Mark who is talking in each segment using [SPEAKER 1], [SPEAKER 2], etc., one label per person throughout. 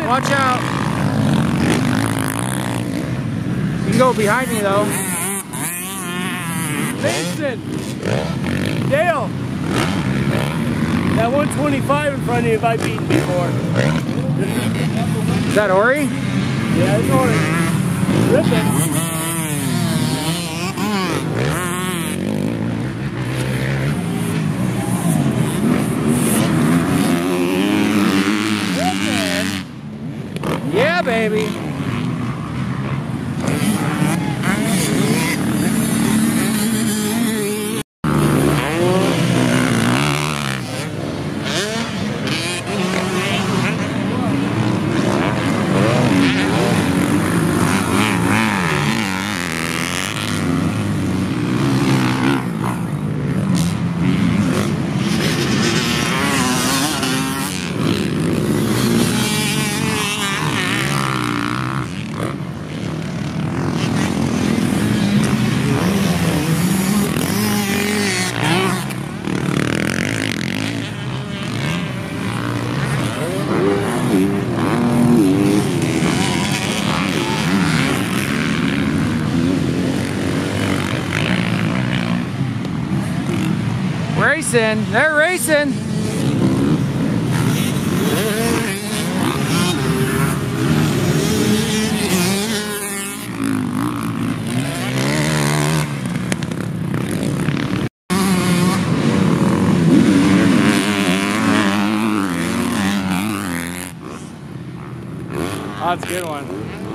[SPEAKER 1] watch out. You can go behind me though.
[SPEAKER 2] Mason! Dale! That 125 in front of you, if I've beaten before.
[SPEAKER 1] Is that Ori?
[SPEAKER 2] Yeah, it's Ori. Ripping.
[SPEAKER 1] Yeah, baby. Racing, they're racing. Oh, that's a good one.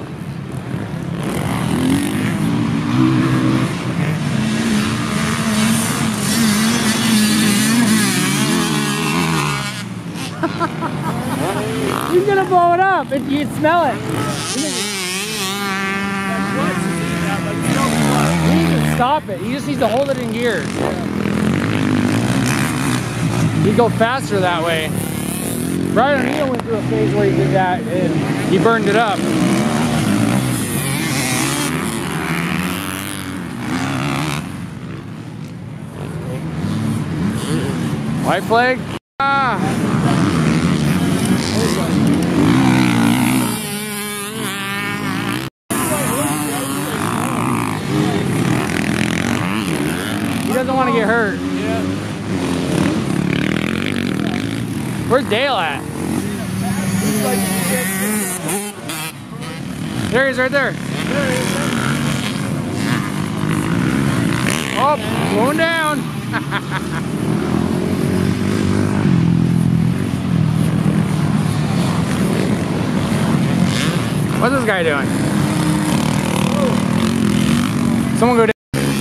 [SPEAKER 1] He's gonna blow it up. You can smell it. He needs to stop it. He just needs to hold it in gear. You go faster that way. Brian O'Neill went through a phase where he did that and he burned it up. White flag? Ah. He doesn't want to get hurt.
[SPEAKER 2] Yeah.
[SPEAKER 1] Where's Dale at? There he is, right there. Oh, going down. What's this guy doing? Someone go down.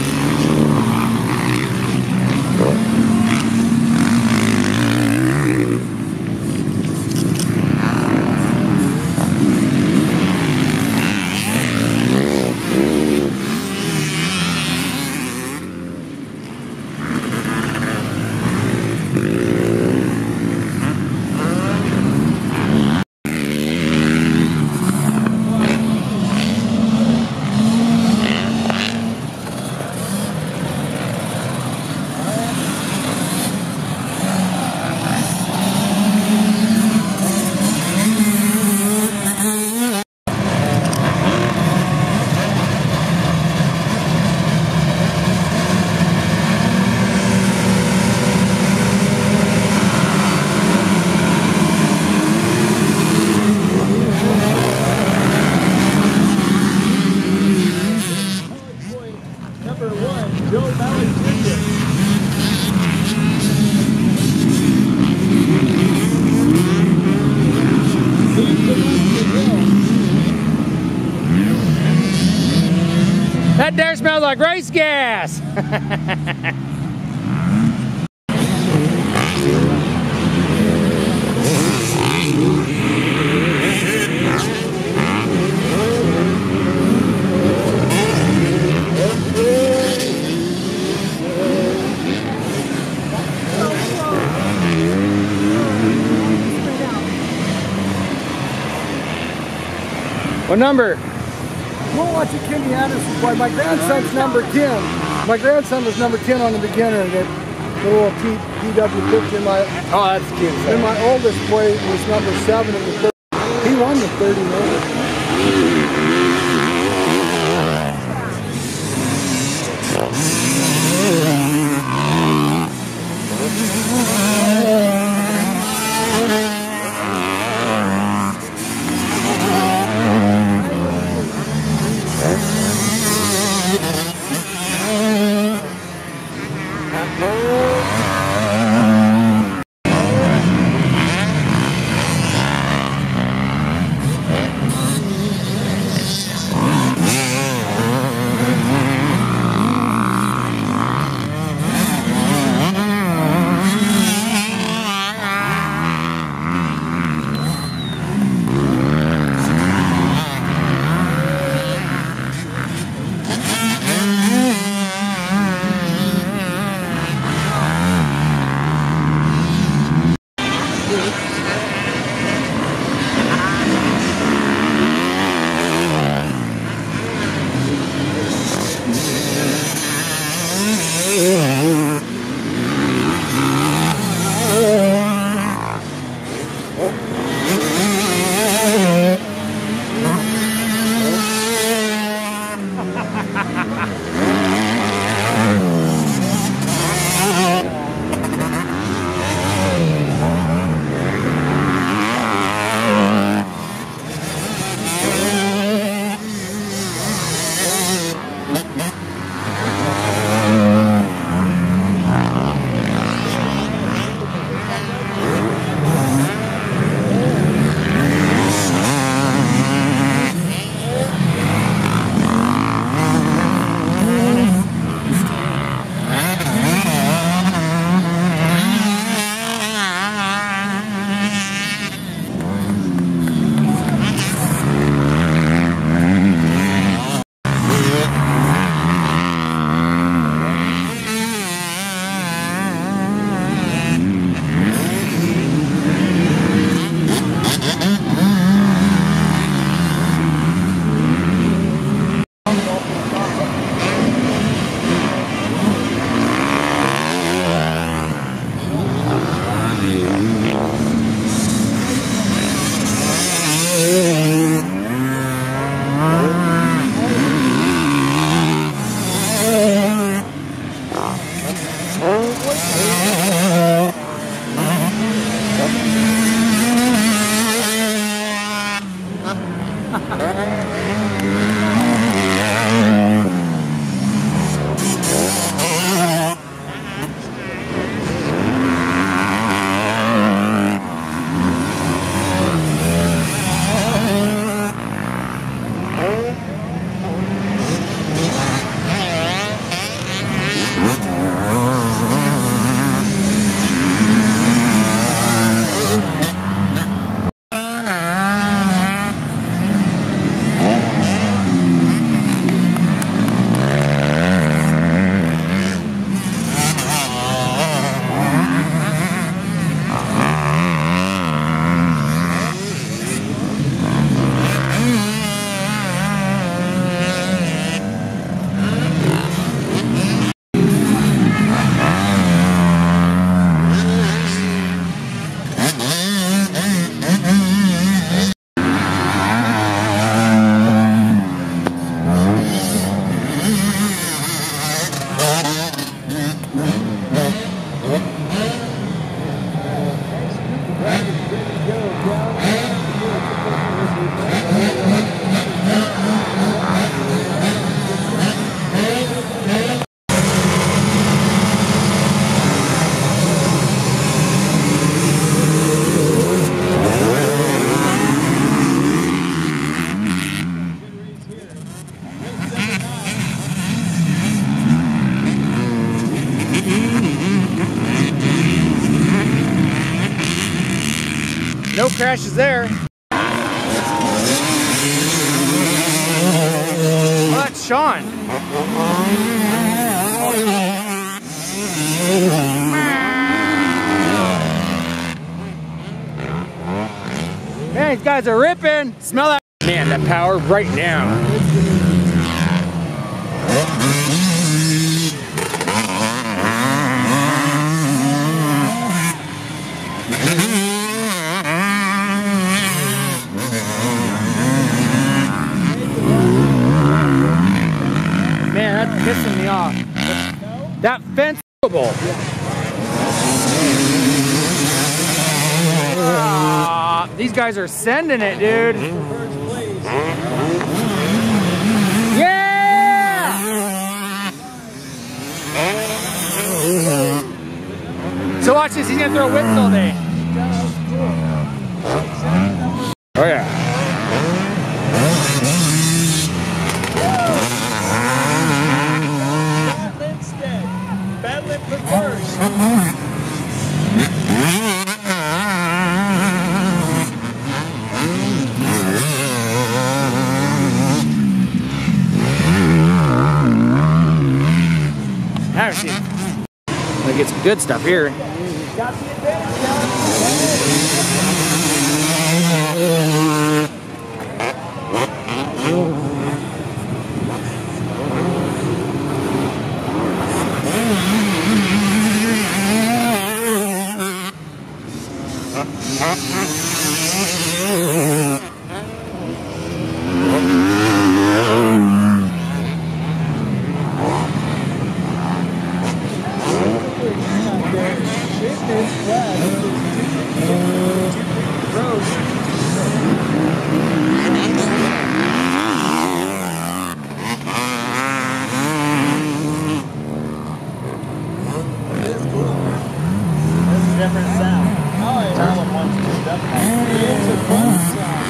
[SPEAKER 1] That there smells like race gas. What number?
[SPEAKER 3] We're watching Kenny Anderson play. My grandson's number 10. My grandson was number 10 on the beginner. The little TW50 in my.
[SPEAKER 1] Oh, that's cute.
[SPEAKER 3] And my oldest play was number 7 in the third. He 21 to 30
[SPEAKER 1] No crashes there. Oh, that's Sean. Man, these guys are ripping. Smell that. Man, that power right now. That fence is movable. These guys are sending it, dude. Yeah! So watch this, he's gonna throw whips all day. Oh yeah. Bad lip for first. Like get some good stuff here. Got the advantage, different sound. Oh, yeah. Tell them once it's done. It's a fun sound.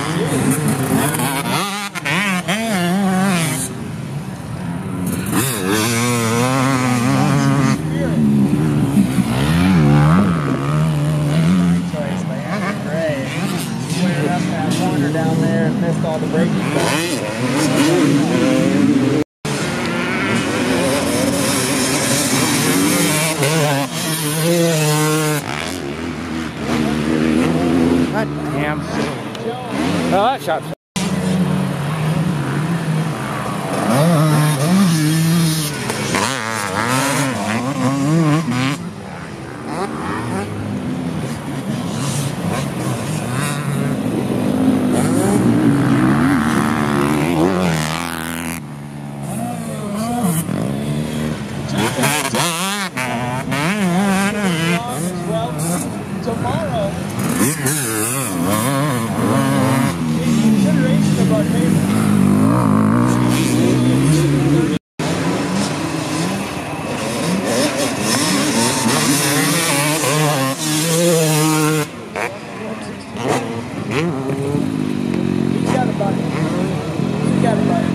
[SPEAKER 1] Choice, man. Great. Cleared up that corner down there and missed all the braking. God damn. Oh, that shot. Tomorrow. Consideration of our neighbors. You got it, buddy. You got it, buddy.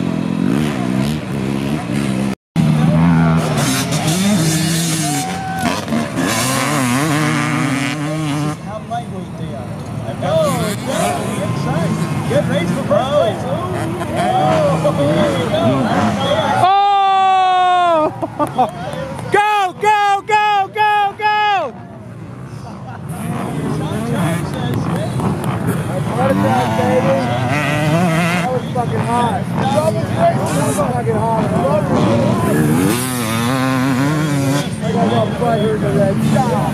[SPEAKER 1] Good race for first place. Oh! Go, go, go, go, go!
[SPEAKER 3] What is that, baby? That was fucking hot. That was fucking hot. I got all butter to that shot.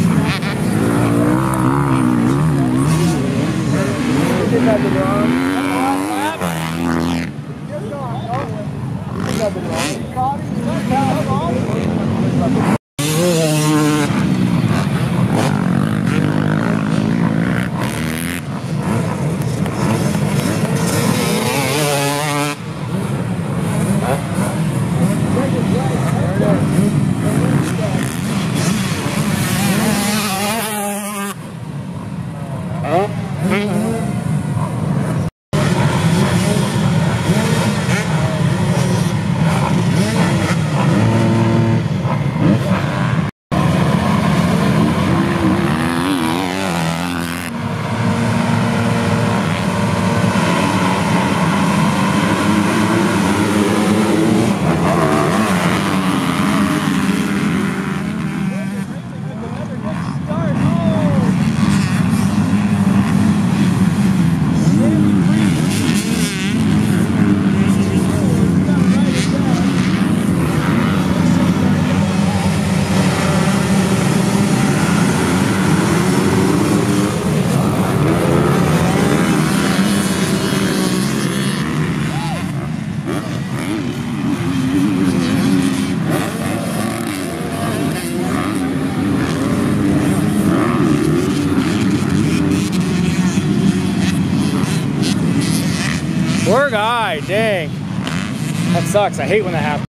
[SPEAKER 3] There's nothing wrong. There's nothing wrong. You caught it?
[SPEAKER 1] guy, dang. That sucks. I hate when that happens.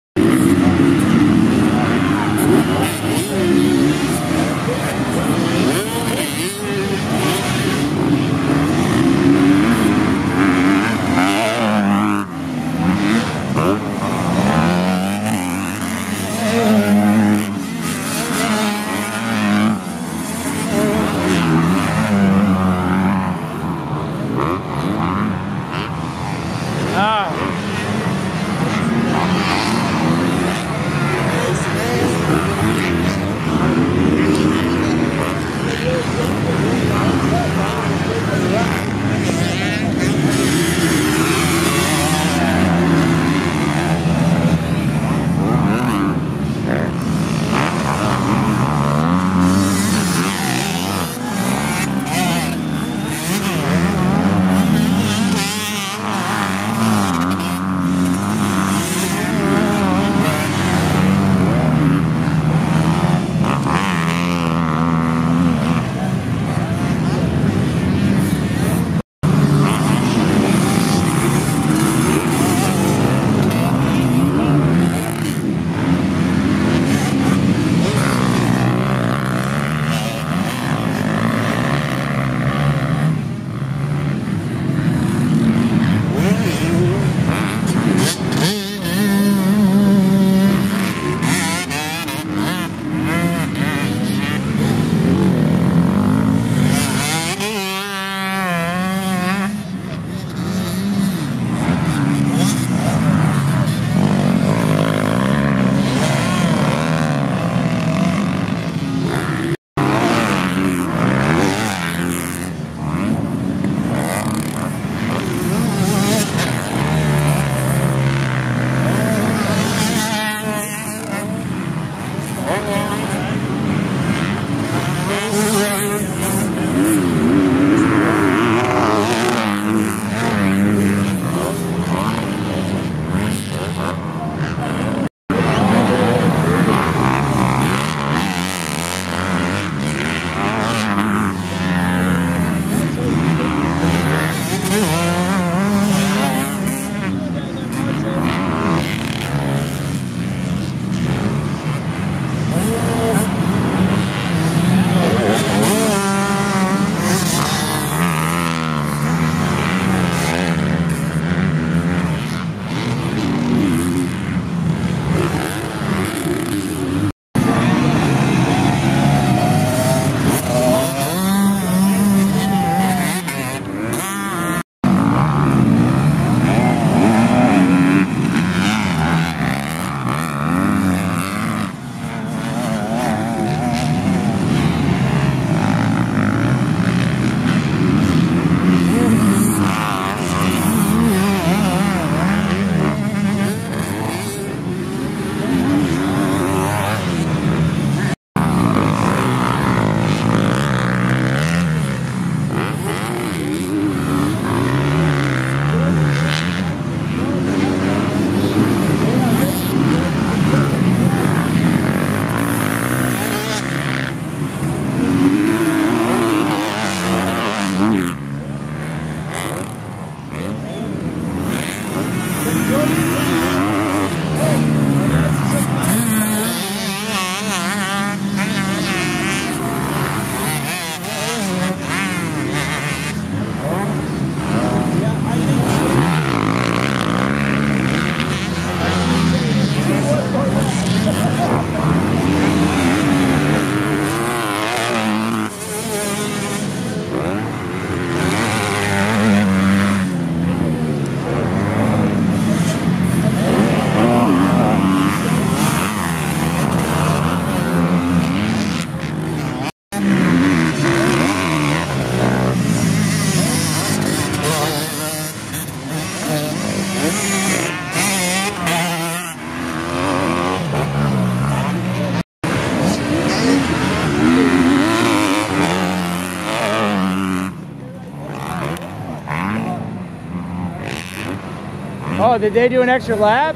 [SPEAKER 1] Oh, did they do an extra lap?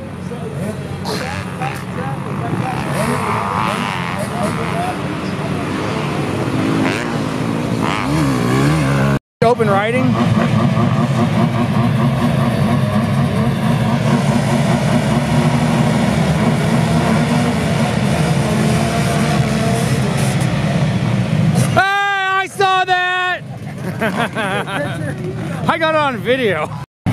[SPEAKER 1] Open riding? I got it on video.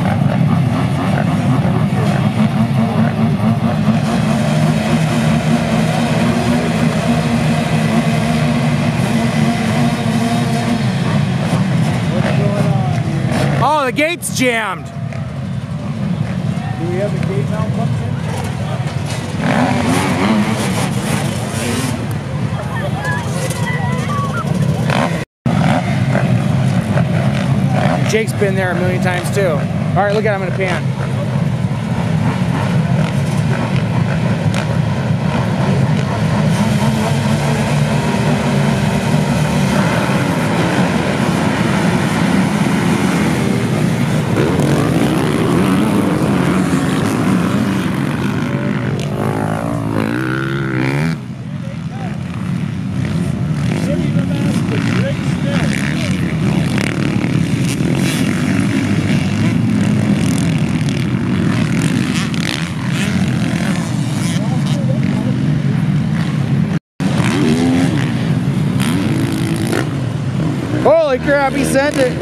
[SPEAKER 1] Oh, the gate's jammed.
[SPEAKER 2] Do we have the gate malfunction?
[SPEAKER 1] Jake's been there a million times too. All right, look at it, I'm gonna pan. Holy crap, he sent it.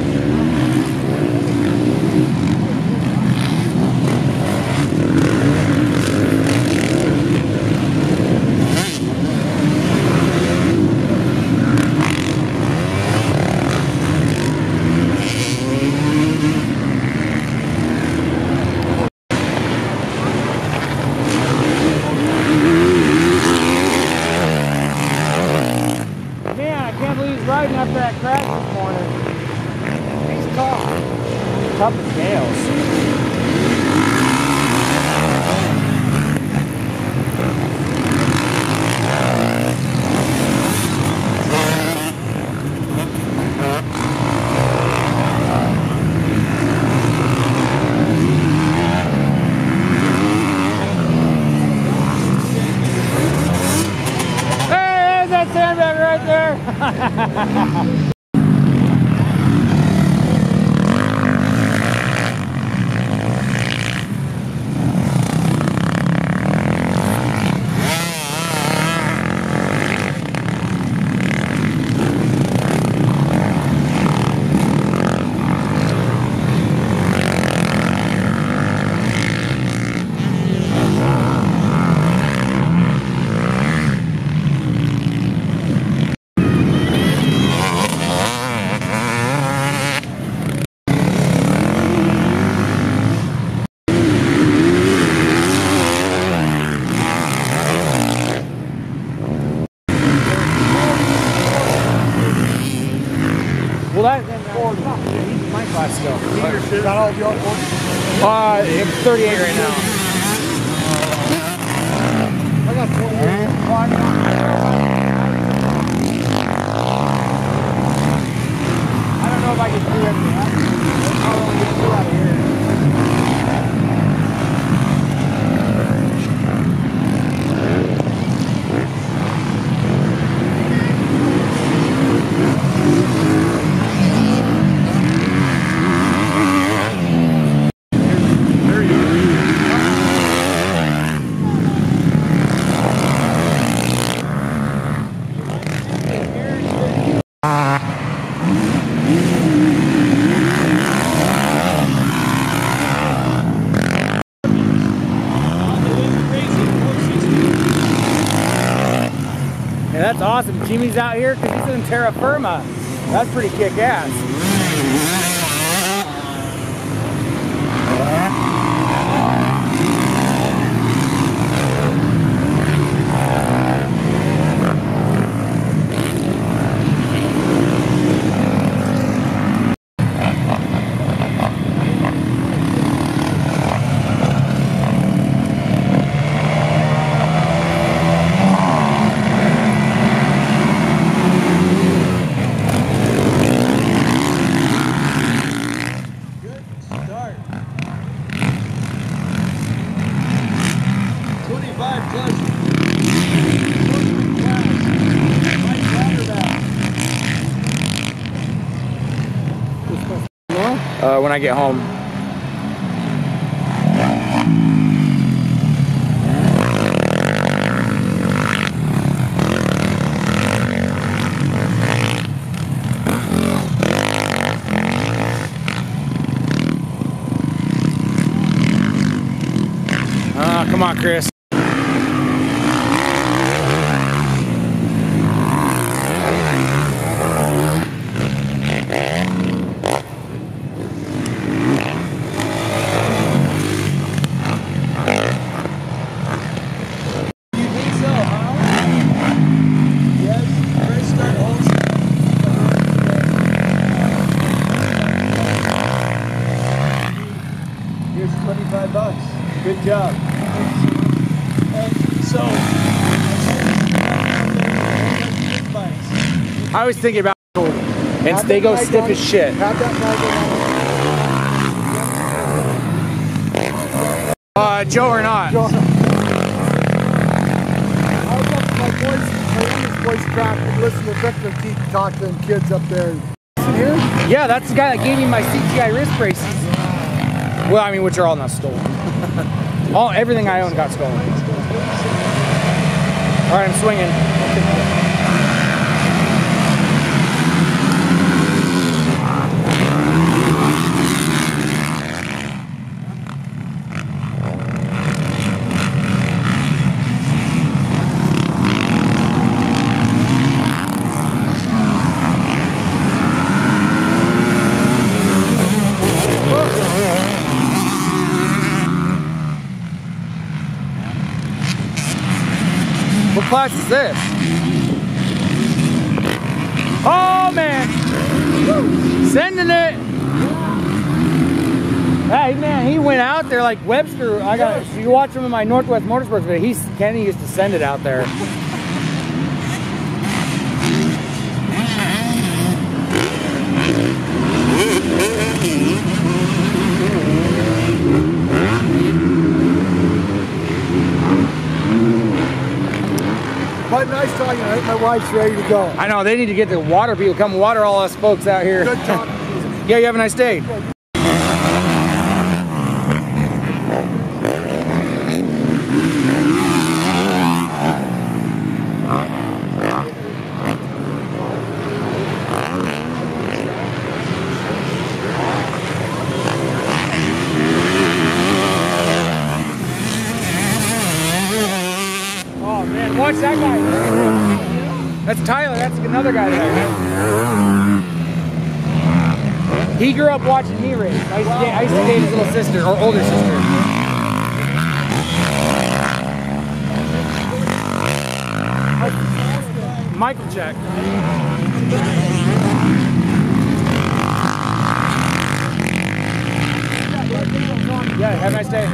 [SPEAKER 1] Man, I can't believe he's riding after that crash this morning. He's tough. Tough as nails. Hey, there's that sandbag right there. Well, that he's my class still.
[SPEAKER 3] Got all of you on board?
[SPEAKER 1] 38 right now.
[SPEAKER 3] I got 20.
[SPEAKER 1] I don't know if I can do everything. I'll only get 2 out of here. Yeah, that's awesome. Jimmy's out here because he's in terra firma. That's pretty kick-ass. When I get home. Come on, Chris.
[SPEAKER 2] $25. Good job. And so,
[SPEAKER 1] I was thinking about and they go stiff as shit.
[SPEAKER 3] Have that
[SPEAKER 1] Joe or not?
[SPEAKER 3] Joe. I was up to my voice crack and listen to Victor talk to them kids up there. Listen here?
[SPEAKER 1] Yeah, that's the guy that gave me my CGI wrist braces. Well, I mean, which are all not stolen. Everything I own got stolen. All right, I'm swinging. What class is this? Oh man! Sending it! Hey man, he went out there like Webster. You watch him in my Northwest Motorsports video. Kenny used to send it out there.
[SPEAKER 3] But nice talking. I think my wife's ready to go.
[SPEAKER 1] I know, they need to get the water people. Come water all us folks out here.
[SPEAKER 3] Good talking.
[SPEAKER 1] Yeah, you have a nice day. Oh man, watch that guy. That's Tyler, that's another guy there. He grew up watching me race. I used to date his little sister, or older sister. Michael check. Yeah, have a nice day.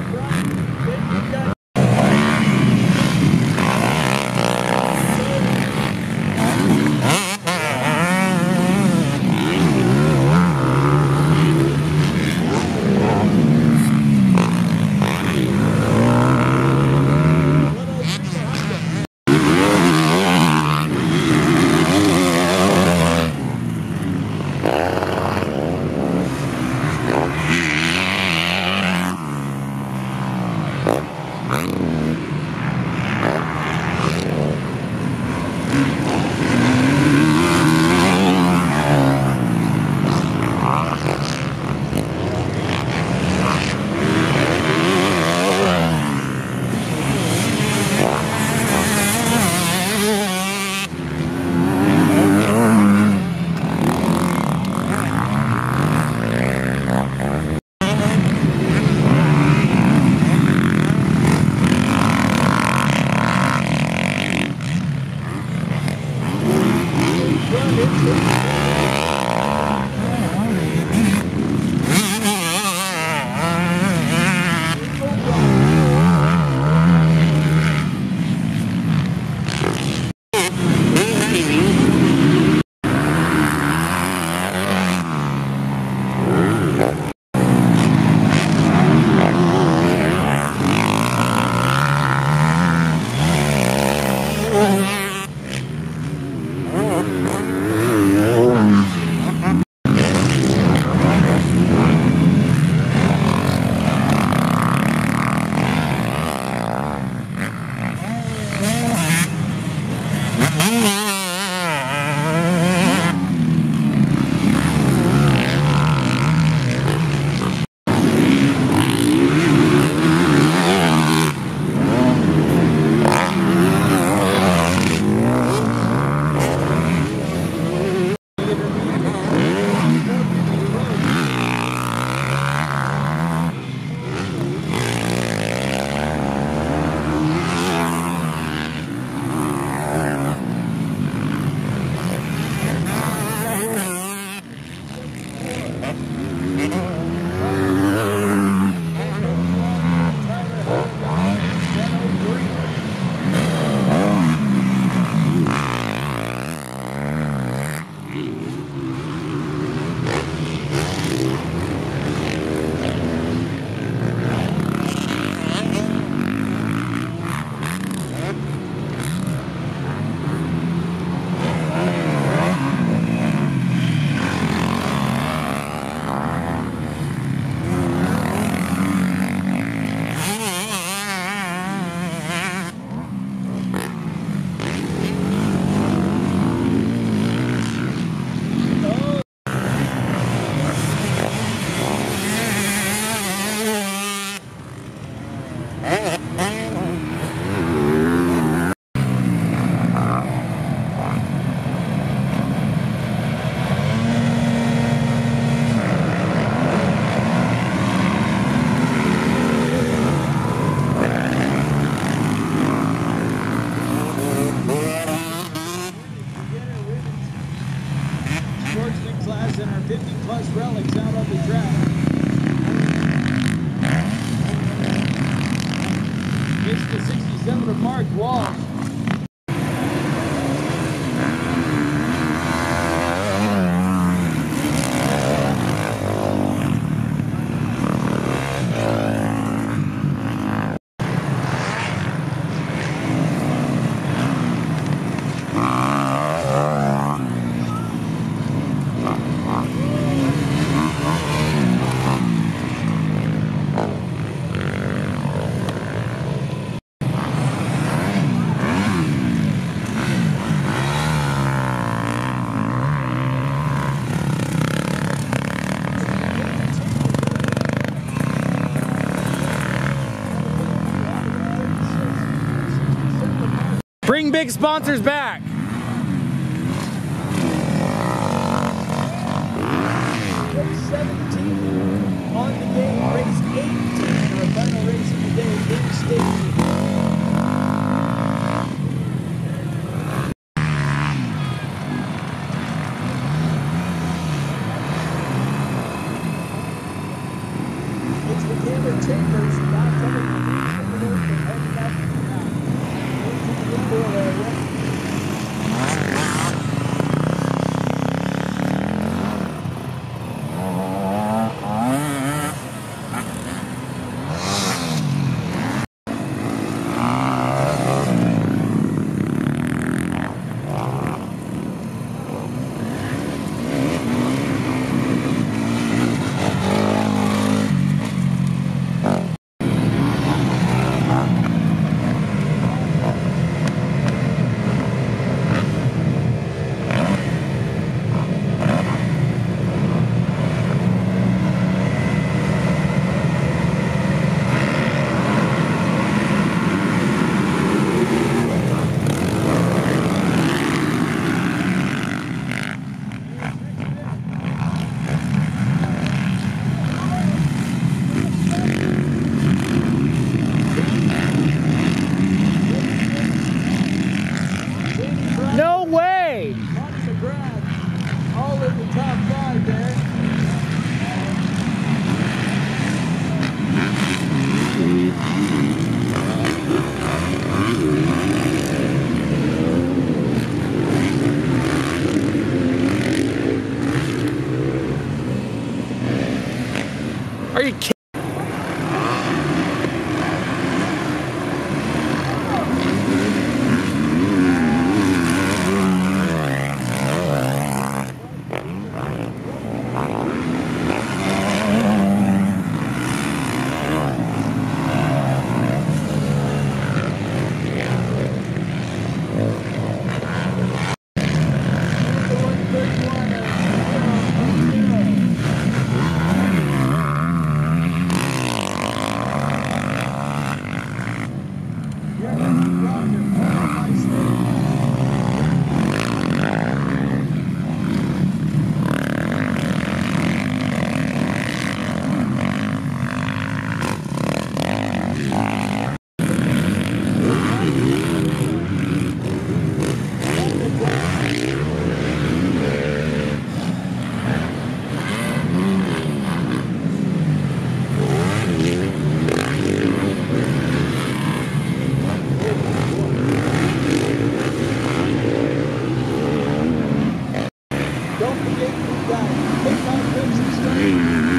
[SPEAKER 4] class and our 50-plus relics out on the track. It's the 67 of Mark Walsh.
[SPEAKER 1] Bring big sponsors back.
[SPEAKER 4] Race 17 on the game, race 18, our final race of the day, in station. It's the Taylor Chambers, not coming from the north, but heading up into the indoor area.
[SPEAKER 1] No way!
[SPEAKER 4] Lots of grab, all in the top 5 there.
[SPEAKER 1] Are you kidding? Don't forget, we've got kick-off racing starting.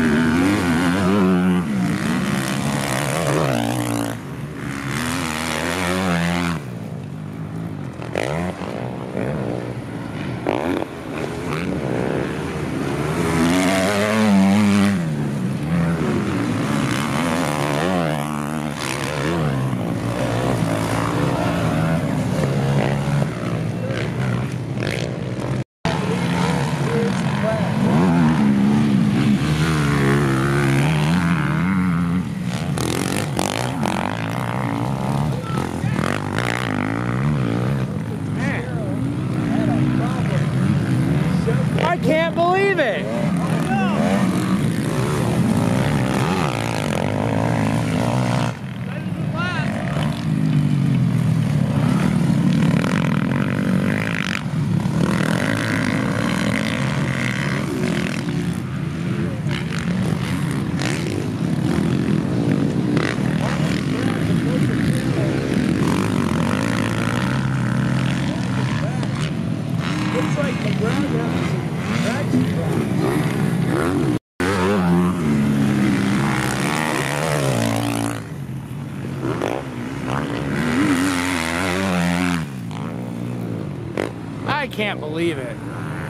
[SPEAKER 1] I can't believe it! I can't believe it.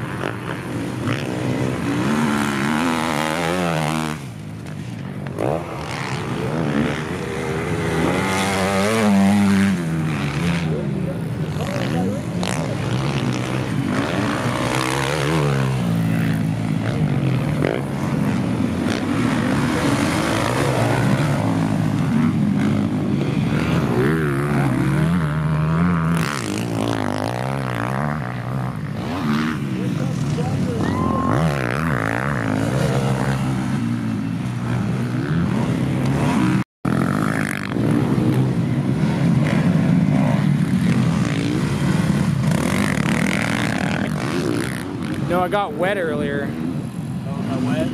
[SPEAKER 1] No, I got wet earlier.
[SPEAKER 2] Oh, got wet?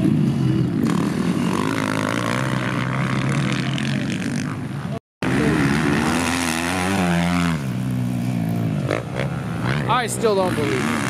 [SPEAKER 1] I still don't believe it.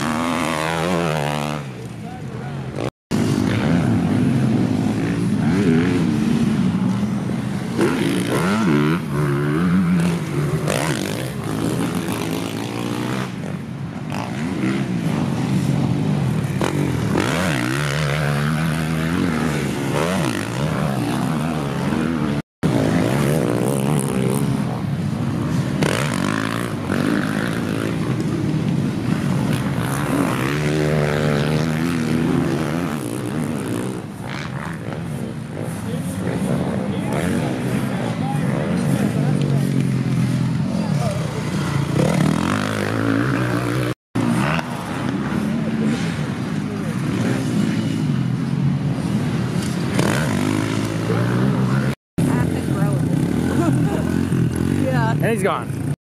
[SPEAKER 1] And he's gone.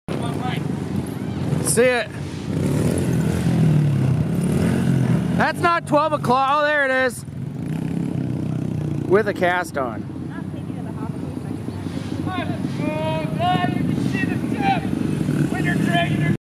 [SPEAKER 1] See it. That's not 12 o'clock. Oh, there it is. With a cast on.
[SPEAKER 2] Oh, God, you can see the tip when you're dragging your